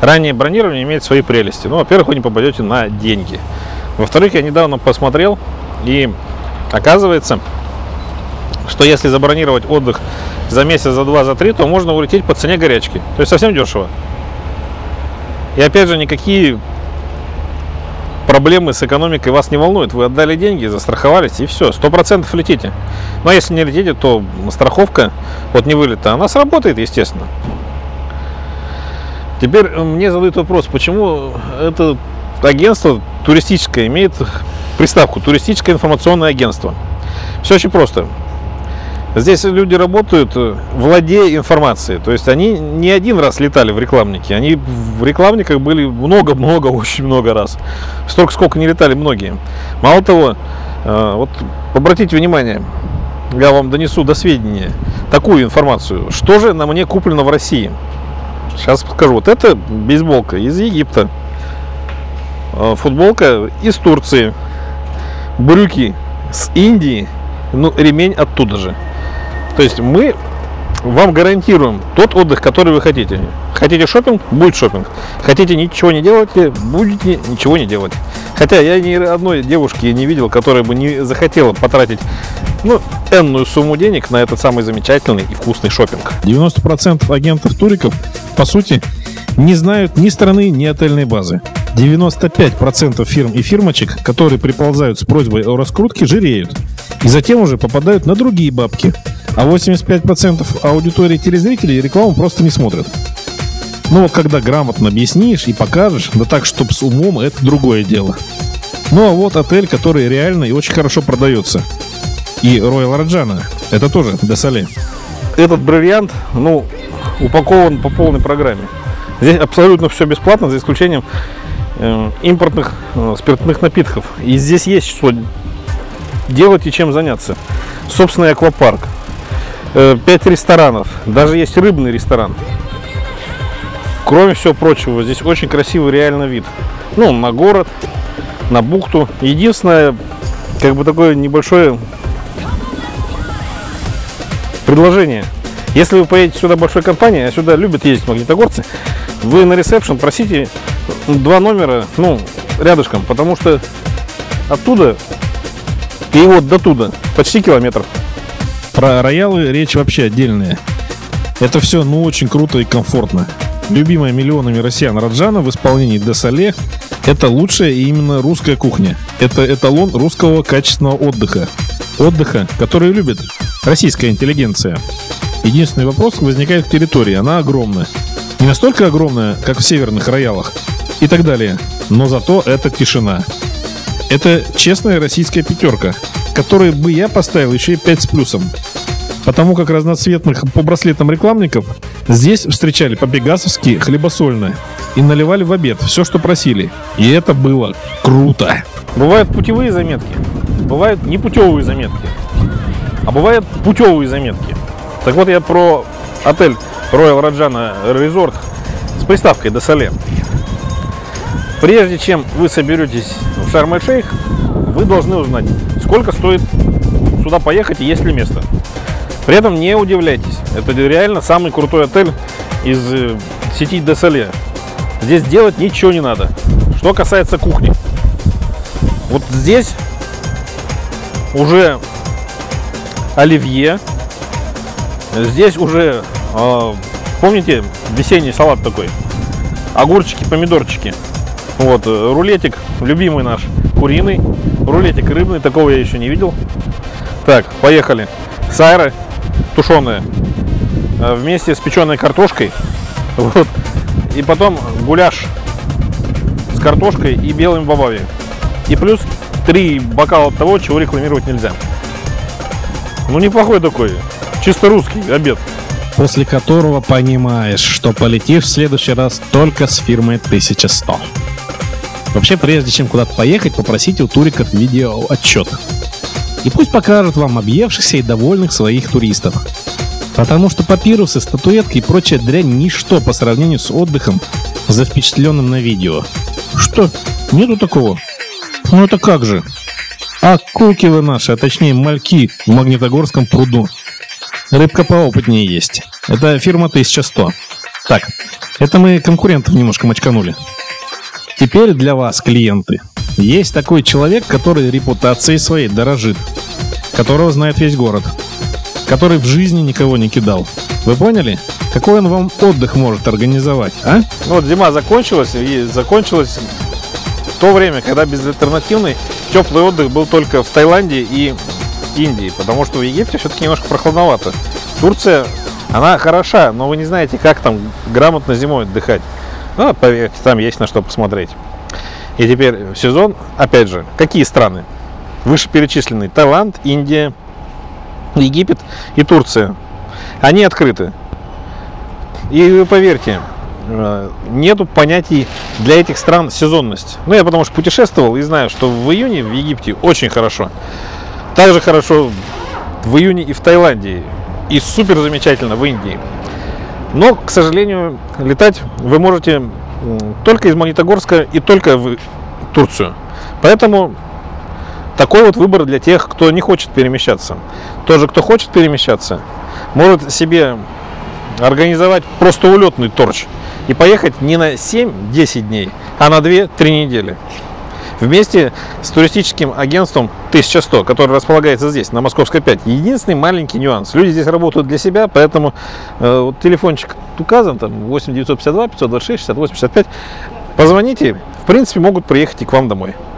раннее бронирование имеет свои прелести. Ну, во-первых, вы не попадете на деньги. Во-вторых, я недавно посмотрел, и оказывается, что если забронировать отдых за месяц, за два, за три, то можно улететь по цене горячки. То есть совсем дешево. И опять же, никакие проблемы с экономикой вас не волнуют. Вы отдали деньги, застраховались, и все, 100% летите. Но если не летите, то страховка от невылета, она сработает, естественно. Теперь мне задают вопрос, почему это агентство туристическое имеет приставку туристическое информационное агентство. Все очень просто. Здесь люди работают, владея информацией. То есть они не один раз летали в рекламнике. Они в рекламниках были много-много, очень много раз. Столько, сколько не летали многие. Мало того, вот обратите внимание, я вам донесу до сведения такую информацию. Что же на мне куплено в России? Сейчас покажу. Вот это бейсболка из Египта. Футболка из Турции. Брюки с Индии. Ну, ремень оттуда же. То есть мы вам гарантируем тот отдых, который вы хотите. Хотите шопинг? Будет шопинг. Хотите ничего не делать? Будете ничего не делать. Хотя я ни одной девушки не видел, которая бы не захотела потратить, ну, энную сумму денег на этот самый замечательный и вкусный шопинг. 90% агентов-туриков, по сути, не знают ни страны, ни отельной базы. 95% фирм и фирмочек, которые приползают с просьбой о раскрутке, жиреют. И затем уже попадают на другие бабки. А 85% аудитории телезрителей рекламу просто не смотрят. Ну вот когда грамотно объяснишь и покажешь, да так, чтоб с умом, это другое дело. Ну а вот отель, который реально и очень хорошо продается. И Royal Rajana, это тоже де Соле. Этот бриллиант, ну, упакован по полной программе. Здесь абсолютно все бесплатно, за исключением импортных спиртных напитков. И здесь есть что делать и чем заняться. Собственный аквапарк, 5 ресторанов, даже есть рыбный ресторан. Кроме всего прочего, здесь очень красивый реально вид. Ну, на город, на бухту. Единственное, как бы такое небольшое предложение. Если вы поедете сюда большой компанией, а сюда любят ездить магнитогорцы, вы на ресепшн просите 2 номера, ну, рядышком, потому что оттуда и вот до туда почти километр. Про роялы речь вообще отдельная. Это все, ну, очень круто и комфортно. Любимая миллионами россиян Раджана в исполнении де Соле — это лучшая и именно русская кухня. Это эталон русского качественного отдыха. Отдыха, который любит российская интеллигенция. Единственный вопрос возникает к территории. Она огромная. Не настолько огромная, как в северных роялах и так далее. Но зато это тишина. Это честная российская пятерка, которой бы я поставил еще и 5 с плюсом. Потому как разноцветных по браслетам рекламников здесь встречали по-пегасовски хлебосольно и наливали в обед все, что просили. И это было круто. Бывают путевые заметки, бывают непутевые заметки, а бывают путевые заметки. Так вот, я про отель Royal Rajana Resort с приставкой де Соле. Прежде чем вы соберетесь в Шарм-эль-Шейх, вы должны узнать, сколько стоит сюда поехать и есть ли место. При этом не удивляйтесь, это реально самый крутой отель из сети де Соле. Здесь делать ничего не надо. Что касается кухни, вот здесь уже оливье, здесь уже, помните, весенний салат такой, огурчики, помидорчики. Вот, рулетик, любимый наш, куриный, рулетик рыбный, такого я еще не видел. Так, поехали. Сайры тушеные вместе с печеной картошкой. Вот. И потом гуляш с картошкой и белым бобави. И плюс 3 бокала того, чего рекламировать нельзя. Ну, неплохой такой, чисто русский обед. После которого понимаешь, что полетишь в следующий раз только с фирмой 1100. Вообще, прежде чем куда-то поехать, попросите у туриков видеоотчет. И пусть покажут вам объевшихся и довольных своих туристов. Потому что папирусы, статуэтки и прочая дрянь ничто по сравнению с отдыхом, запечатленным на видео. Что? Нету такого? Ну это как же? А куки вы наши, а точнее мальки в Магнитогорском пруду. Рыбка поопытнее есть. Это фирма 1100. Так, это мы конкурентов немножко мочканули. Теперь для вас, клиенты, есть такой человек, который репутацией своей дорожит, которого знает весь город, который в жизни никого не кидал. Вы поняли? Какой он вам отдых может организовать, а? Ну, вот зима закончилась, и закончилось то время, когда безальтернативный теплый отдых был только в Таиланде и Индии, потому что в Египте все-таки немножко прохладновато. Турция, она хороша, но вы не знаете, как там грамотно зимой отдыхать. Ну, поверьте, там есть на что посмотреть. И теперь сезон, опять же, какие страны? Вышеперечисленные: Таиланд, Индия, Египет и Турция. Они открыты. И вы поверьте, нету понятий для этих стран сезонность. Ну, я потому что путешествовал и знаю, что в июне в Египте очень хорошо. Также хорошо в июне и в Таиланде. И супер замечательно в Индии. Но, к сожалению, летать вы можете только из Магнитогорска и только в Турцию. Поэтому такой вот выбор для тех, кто не хочет перемещаться. Тоже, кто хочет перемещаться, может себе организовать просто улетный торч и поехать не на 7-10 дней, а на 2-3 недели. Вместе с туристическим агентством 1100, которое располагается здесь, на Московской 5. Единственный маленький нюанс. Люди здесь работают для себя, поэтому вот телефончик указан, там 8 952 526 68 65. Позвоните, в принципе, могут приехать и к вам домой.